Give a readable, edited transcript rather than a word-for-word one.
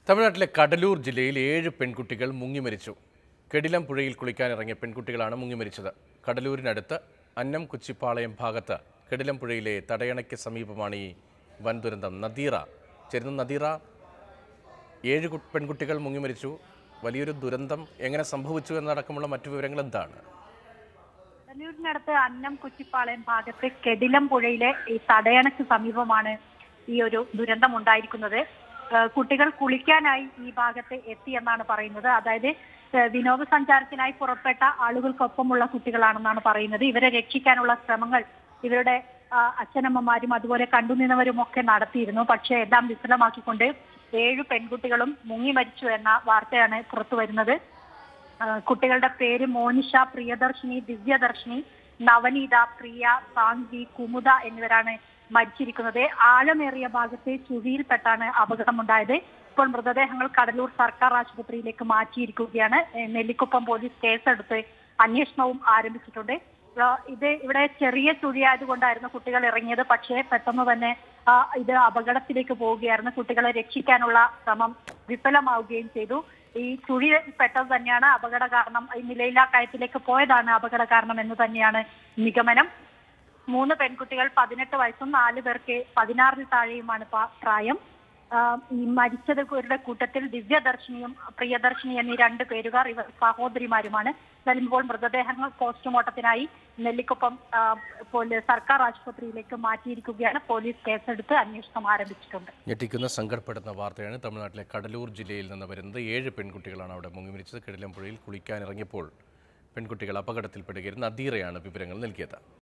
തമിഴ്നാട്ടിലെ കടലൂർ ജില്ലയിൽ 7 പെൺകുട്ടികൾ മുങ്ങിമരിച്ചു. കെടിലം പുഴയിൽ കുളിക്കാനിറങ്ങിയ പെൺകുട്ടികളാണ് മുങ്ങിമരിച്ചത്. കടലൂരിനടുത്ത് അന്നം കുച്ചിപ്പാളയം ഭാഗത്ത് കെടിലം പുഴയിലെ തടയണയ്ക്ക് സമീപമാണ് ഈ വൻ ദുരന്തം. നദീറ 7 പെൺകുട്ടികൾ മുങ്ങിമരിച്ചു. വലിയൊരു ദുരന്തം എങ്ങനെ സംഭവിച്ചു എന്നടക്കമുള്ള മറ്റു വിവരങ്ങൾ എന്താണ്? കടലൂരിനടുത്ത് അന്നം കുച്ചിപ്പാളയം ഭാഗത്ത് കെടിലം പുഴയിലെ ഈ തടയണയ്ക്ക് സമീപമാണ് ഈ ഒരു ദുരന്തം ഉണ്ടായിരിക്കുന്നത്. കുട്ടികൾ കുളിക്കാനായി ഈ ഭാഗത്ത് എത്തിയെന്നാണ് പറയുന്നത്. അതായത് വിനോദസഞ്ചാരത്തിനായി പുറപ്പെട്ട ആളുകൾക്കൊപ്പമുള്ള കുട്ടികളാണെന്നാണ് പറയുന്നത്. ഇവരെ രക്ഷിക്കാനുള്ള ശ്രമങ്ങൾ ഇവരുടെ അച്ഛനമ്മമാരും അതുപോലെ കണ്ടുനിന്നവരും ഒക്കെ നടത്തിയിരുന്നു. പക്ഷേ എല്ലാം വിഫലമാക്കിക്കൊണ്ട് 7 പെൺകുട്ടികളും മുങ്ങി മരിച്ചു എന്ന വാർത്തയാണ് പുറത്തു വരുന്നത്. കുട്ടികളുടെ പേര് മോനിഷ, പ്രിയദർശിനി, ദിവ്യദർശിനി, നവനീത, പ്രിയ, സാങ്കി, കുമുദ എന്നിവരാണ് മരിച്ചിരിക്കുന്നത്. ആഴമേറിയ ഭാഗത്തെ ചുഴിയിൽപ്പെട്ടാണ് അപകടമുണ്ടായത്. ഇപ്പോൾ മൃതദേഹങ്ങൾ കടലൂർ സർക്കാർ ആശുപത്രിയിലേക്ക് മാറ്റിയിരിക്കുകയാണ്. നെല്ലിക്കുപ്പം പോലീസ് കേസെടുത്ത് അന്വേഷണവും ആരംഭിച്ചിട്ടുണ്ട്. ഇവിടെ ചെറിയ ചുഴിയായതുകൊണ്ടായിരുന്നു കുട്ടികൾ ഇറങ്ങിയത്. പക്ഷേ പെട്ടെന്ന് തന്നെ ഇത് അപകടത്തിലേക്ക് പോവുകയായിരുന്നു. കുട്ടികളെ രക്ഷിക്കാനുള്ള ശ്രമം വിഫലമാവുകയും ചെയ്തു. ഈ ചുഴി പെട്ടത് തന്നെയാണ് അപകട കാരണം. ഈ നിലയില്ലാ കയത്തിലേക്ക് പോയതാണ് അപകട കാരണം എന്ന് തന്നെയാണ് നിഗമനം. 3 പെൺകുട്ടികൾ 18 വയസ്സും 4 പേർക്ക് 16 താഴെയുമാണ് പ്രായം. ഈ മരിച്ചവരുടെ കൂട്ടത്തിൽ ദിവ്യദർശിനിയും പ്രിയദർശിനി എന്നീ 2 പേരുകാർ ഇവർ സഹോദരിമാരുമാണ്. ഇപ്പോൾ മൃതദേഹങ്ങൾ പോസ്റ്റ്മോർട്ടത്തിനായി നെല്ലിക്കുപ്പം സർക്കാർ ആശുപത്രിയിലേക്ക് മാറ്റിയിരിക്കുകയാണ്. പോലീസ് കേസെടുത്ത് അന്വേഷണം ആരംഭിച്ചിട്ടുണ്ട്. ഞെട്ടിക്കുന്ന സങ്കടപ്പെടുന്ന വാർത്തയാണ് തമിഴ്നാട്ടിലെ കടലൂർ ജില്ലയിൽ നിന്ന് വരുന്നത്. 7 പെൺകുട്ടികളാണ് അവിടെ മുങ്ങിമരിച്ചത്. കെടിലം പുഴയിൽ കുളിക്കാനിറങ്ങിയപ്പോൾ പെൺകുട്ടികൾ അപകടത്തിൽപ്പെടുകയായിരുന്നു. നദീറയാണ് വിവരങ്ങൾ നൽകിയത്.